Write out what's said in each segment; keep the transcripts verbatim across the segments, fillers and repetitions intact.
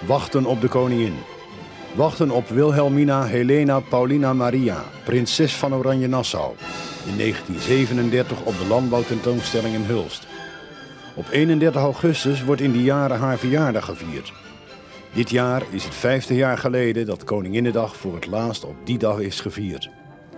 Wachten op de koningin. Wachten op Wilhelmina Helena Paulina Maria, prinses van Oranje-Nassau. In negentien zevenendertig op de landbouwtentoonstelling in Hulst. Op eenendertig augustus wordt in die jaren haar verjaardag gevierd. Dit jaar is het vijftig jaar geleden dat Koninginnedag voor het laatst op die dag is gevierd.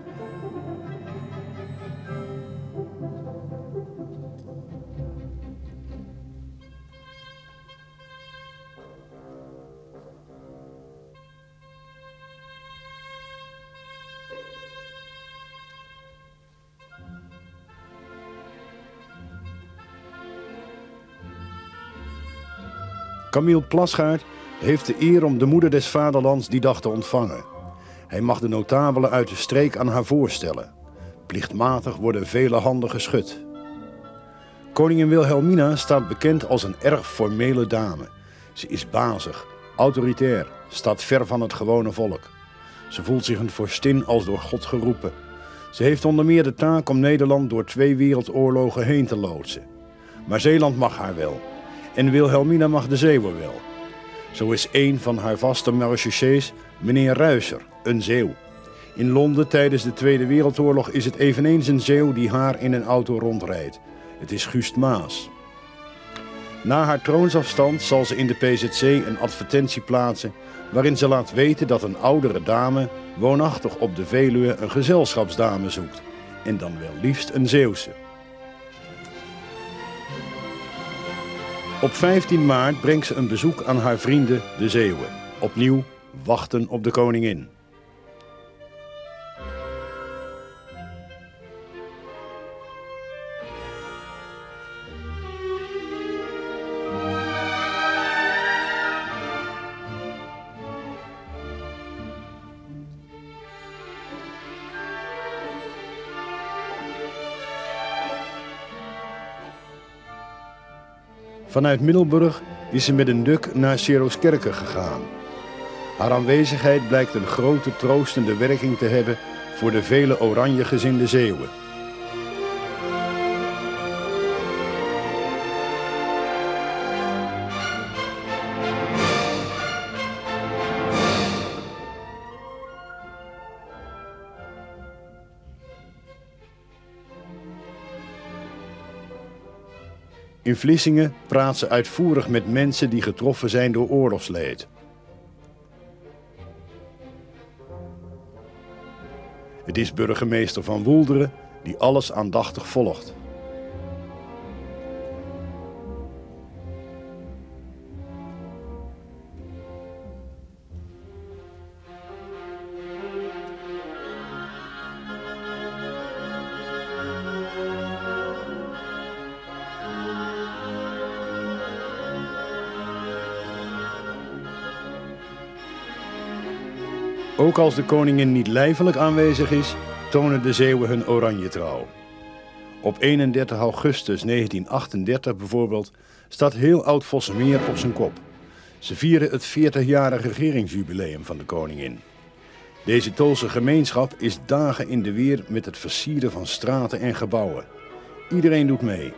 Camille Plasgaard heeft de eer om de moeder des vaderlands die dag te ontvangen. Hij mag de notabelen uit de streek aan haar voorstellen. Plichtmatig worden vele handen geschud. Koningin Wilhelmina staat bekend als een erg formele dame. Ze is bazig, autoritair, staat ver van het gewone volk. Ze voelt zich een vorstin als door God geroepen. Ze heeft onder meer de taak om Nederland door twee wereldoorlogen heen te loodsen. Maar Zeeland mag haar wel. En Wilhelmina mag de Zeeuwen wel. Zo is een van haar vaste marechaussées meneer Ruiser, een Zeeuw. In Londen tijdens de Tweede Wereldoorlog is het eveneens een Zeeuw die haar in een auto rondrijdt. Het is Gust Maas. Na haar troonsafstand zal ze in de P Z C een advertentie plaatsen waarin ze laat weten dat een oudere dame woonachtig op de Veluwe een gezelschapsdame zoekt. En dan wel liefst een Zeeuwse. Op vijftien maart brengt ze een bezoek aan haar vrienden, de Zeeuwen. Opnieuw wachten op de koningin. Vanuit Middelburg is ze met een duk naar Seroskerke gegaan. Haar aanwezigheid blijkt een grote troostende werking te hebben voor de vele oranjegezinde Zeeuwen. In Vlissingen praat ze uitvoerig met mensen die getroffen zijn door oorlogsleed. Het is burgemeester Van Woelderen die alles aandachtig volgt. Ook als de koningin niet lijfelijk aanwezig is, tonen de Zeeuwen hun oranjetrouw. Op eenendertig augustus negentien achtendertig bijvoorbeeld staat heel Oud-Vossemeer op zijn kop. Ze vieren het veertigjarig regeringsjubileum van de koningin. Deze Toolse gemeenschap is dagen in de weer met het versieren van straten en gebouwen. Iedereen doet mee.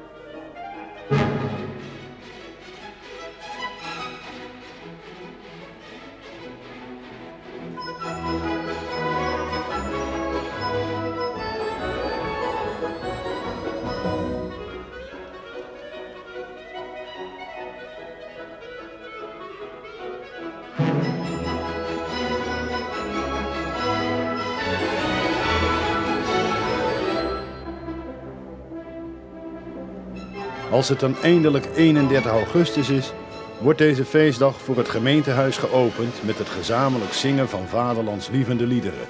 Als het dan eindelijk eenendertig augustus is, wordt deze feestdag voor het gemeentehuis geopend met het gezamenlijk zingen van vaderlandslievende liederen.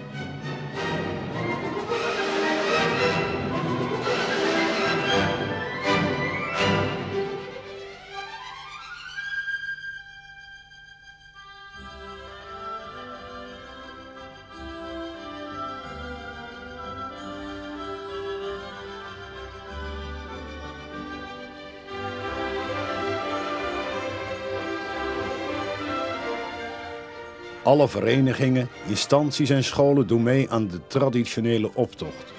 Alle verenigingen, instanties en scholen doen mee aan de traditionele optocht.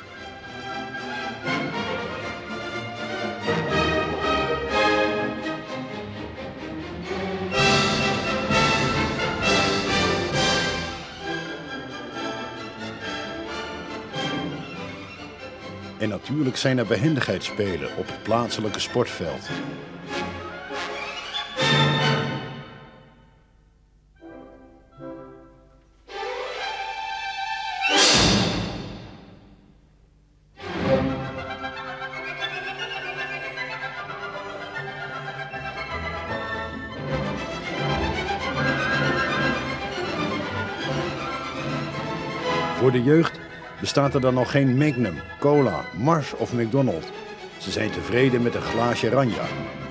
En natuurlijk zijn er behendigheidsspelen op het plaatselijke sportveld. Voor de jeugd bestaat er dan nog geen Magnum, Cola, Mars of McDonald's. Ze zijn tevreden met een glaasje Ranja.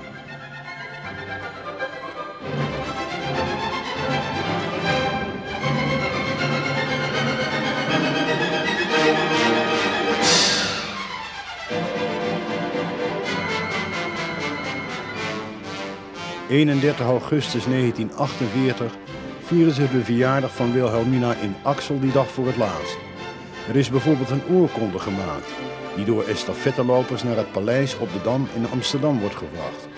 eenendertig augustus negentien achtenveertig vieren ze de verjaardag van Wilhelmina in Axel die dag voor het laatst. Er is bijvoorbeeld een oorkonde gemaakt, die door estafettelopers naar het paleis op de Dam in Amsterdam wordt gebracht.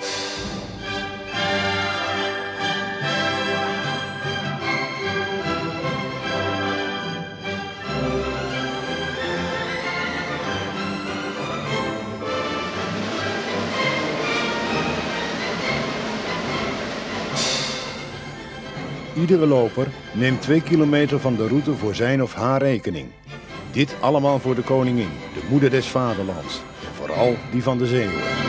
Iedere loper neemt twee kilometer van de route voor zijn of haar rekening. Dit allemaal voor de koningin, de moeder des vaderlands en vooral die van de Zeeuwen.